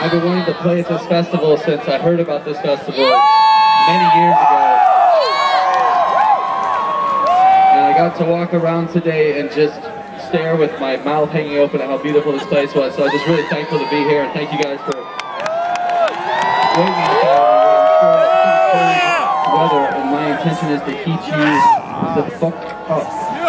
I've been wanting to play at this festival since I heard about this festival many years ago. And I got to walk around today and just stare with my mouth hanging open at how beautiful this place was. So I'm just really thankful to be here, and thank you guys for waiting for weather. And my intention is to heat you the fuck up.